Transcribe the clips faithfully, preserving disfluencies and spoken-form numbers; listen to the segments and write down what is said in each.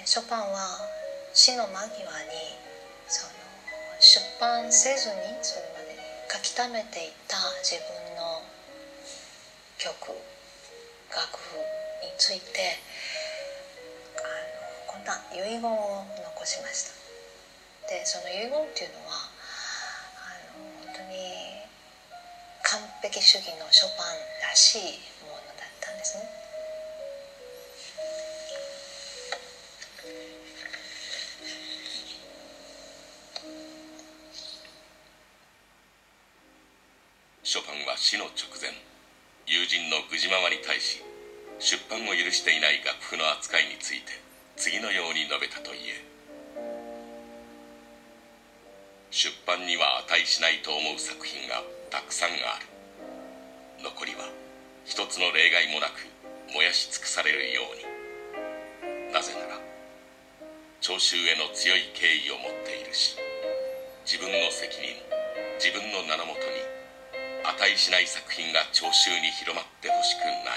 ショパンは死の間際にその出版せずにそれまで書き溜めていた自分の曲楽譜についてあのこんな遺言を残しました。でその遺言っていうのはあの本当に完璧主義のショパンらしいものだったんですね。 ショパンは死の直前、友人のグジママに対し出版を許していない楽譜の扱いについて次のように述べたといえ、出版には値しないと思う作品がたくさんある。残りは一つの例外もなく燃やし尽くされるように。なぜなら聴衆への強い敬意を持っているし、自分の責任、自分の名のもとに値しない作品が聴衆に広まってほしくない。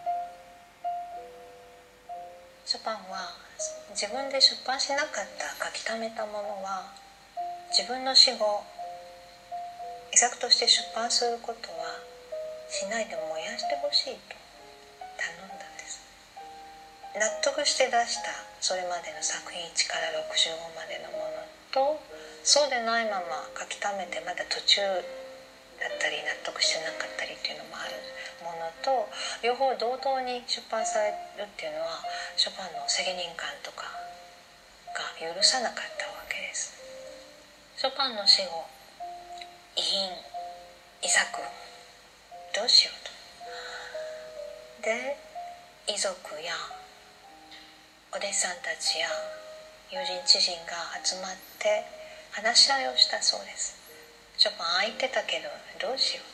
ショパンは自分で出版しなかった書き溜めたものは自分の死後遺作として出版することはしないで燃やしてほしいと頼んだんです。納得して出したそれまでの作品いちからろくじゅうごまでのものと、そうでないまま書き溜めてまだ途中だったり納得してなかったりっていうのもあるものと、両方同等に出版されるっていうのはショパンの責任感とかが許さなかったわけです。ショパンの死後、遺品遺作どうしようと。で遺族やお弟子さんたちや友人知人が集まって話し合いをしたそうです。ショパン空いてたけどどうしよ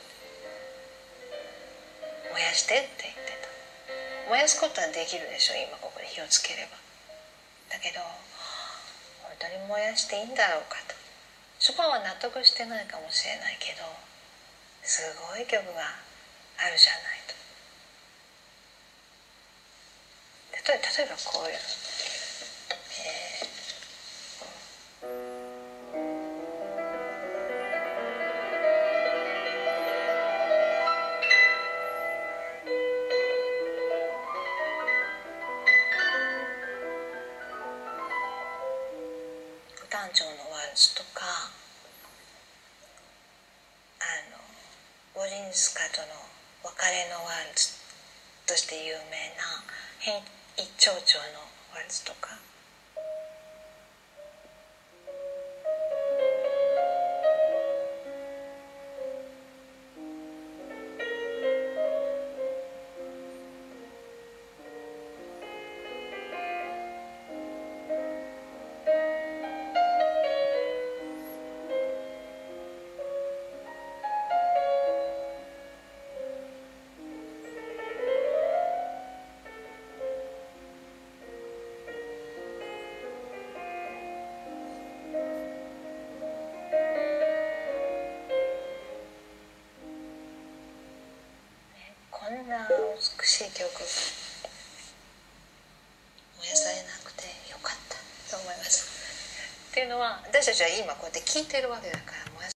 う、燃やしてって言ってた。燃やすことはできるでしょ、今ここで火をつければ。だけど本当に燃やしていいんだろうかと。ショパンは納得してないかもしれないけど、すごい曲があるじゃないと。例えば、例えばこういう、えー短調のワルツとか、あのウォジンスカとの別れのワルツとして有名な変一長調のワルツとか、こんな美しい曲が燃やされなくてよかったと思います。っていうのは私たちは今こうやって聴いてるわけだから、